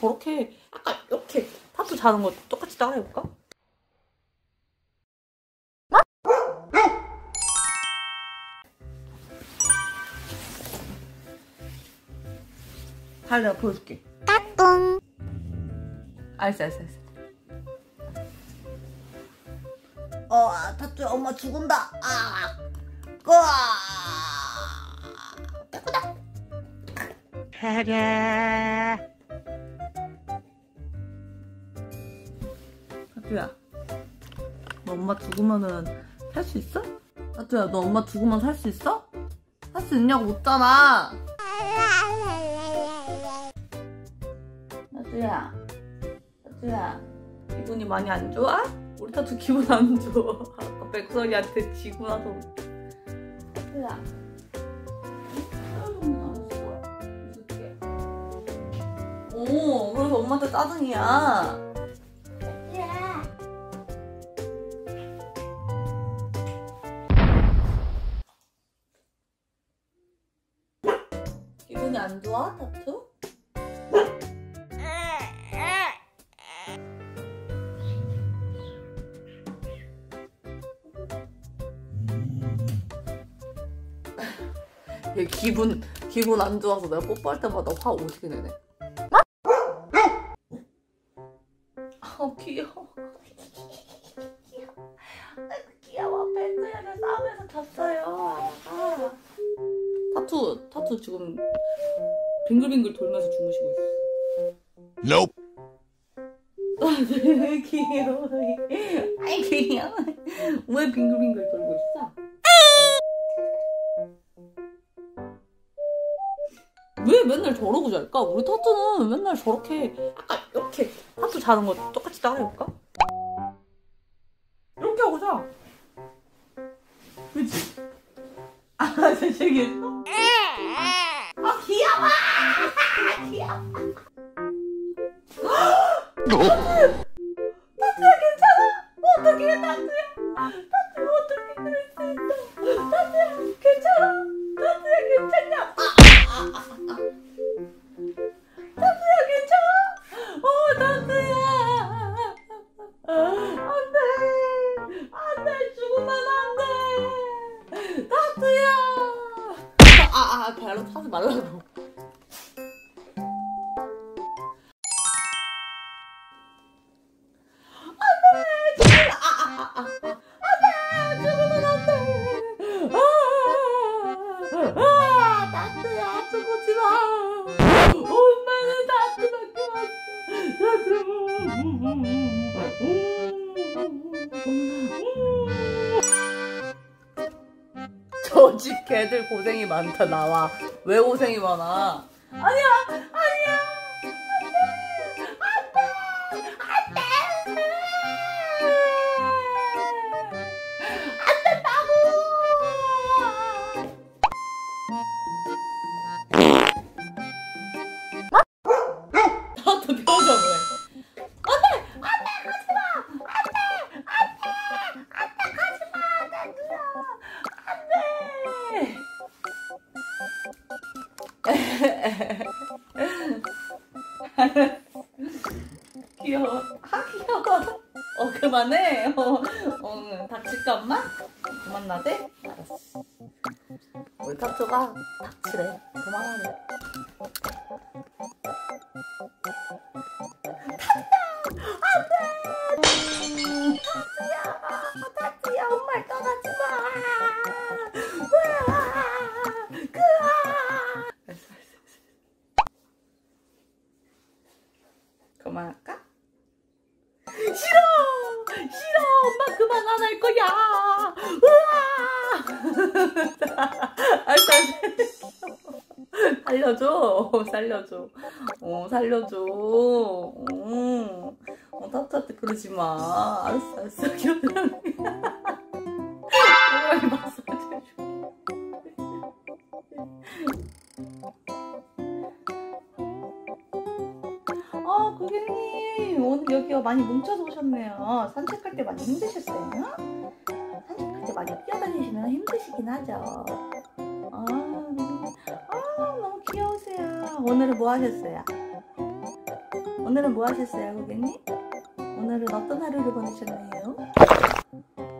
저렇게 약간 이렇게 타투 자는 거 똑같이 따라해볼까? 잘 내가 보여줄게. 까꿍. 알았어. 타투야 엄마 죽은다. 빼꾸다. 타투야, 너 엄마 죽으면은 살 수 있어? 타투야, 너 엄마 죽으면 살 수 있어? 살 수 있냐고 묻잖아. 타투야, 기분이 많이 안 좋아? 우리 타투 기분 안 좋아. 아까 백설이한테 지고 나서. 타투야, 오, 그래서 엄마한테 짜증이야. 기분이 안 좋아, 타투? 얘 기분 안 좋아서 내가 뽀뽀할 때마다 화 오지게 내네. 귀여워. 귀여워. 벤츠야는 싸움에서 졌어요. 타투 지금 빙글빙글 돌면서 주무시고 있어. Nope. 귀여워. 아이 귀여워. 왜 빙글빙글 돌고 있어? 왜 맨날 저러고 잘까? 우리 타투는 맨날 저렇게 약간 이렇게 타투 자는 거 똑같이 따라해볼까? 이렇게 하고 자. 그치? 되겠어? 귀여워! 타투야 괜찮아? 어떡해 타투야? 타투야 어떻게 그럴 수 있어? 타투야 괜찮아? 타투야 괜찮냐? 타투야 괜찮아? 타투야 안돼 죽으면 안돼 타투야 발로 타지 말라고. 타투야 죽지 마. 엄마는 타투밖에 없어. 저 집 개들 고생이 많다. 나와. 왜 고생이 많아? 아니야. 나도 표정 왜? 안돼 가지마. 안돼 가지마. 안돼. 귀여워. 귀여워. 그만해. 닥칠까 엄마? 그만 나대? 알았어. 우리 타투가 닥치래. 그만하래. 타투야 엄마를 떠나지 마. 그만할까? 싫어 엄마 그만 안 할 거야. 살려줘. 타투한테 그러지 마. 알았어. 겨드랑이 마사지 해줘. 고객님 오늘 여기 많이 뭉쳐서 오셨네요. 산책할 때 많이 힘드셨어요? 산책할 때 많이 뛰어다니시면 힘드시긴 하죠. 너무 귀여우세요. 오늘은 뭐 하셨어요? 오늘은 뭐 하셨어요, 고객님? 오늘은 어떤 하루를 보내셨나요?